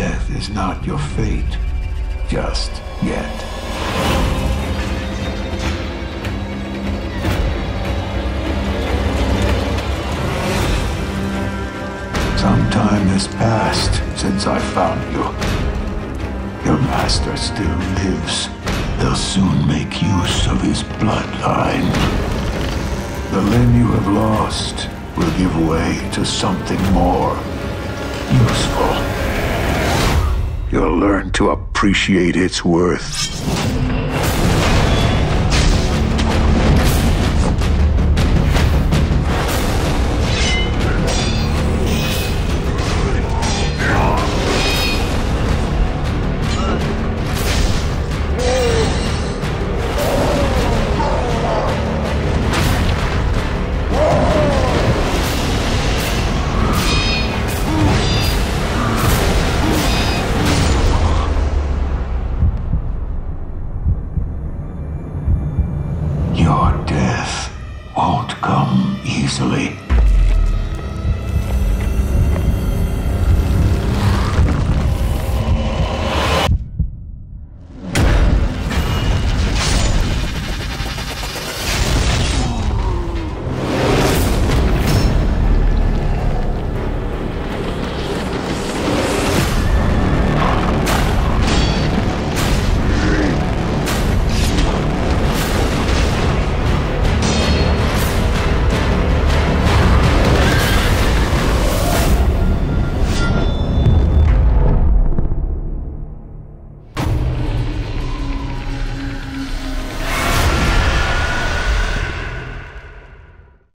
Death is not your fate. Just yet. Some time has passed since I found you. Your master still lives. They'll soon make use of his bloodline. The limb you have lost will give way to something more useful. You'll learn to appreciate its worth.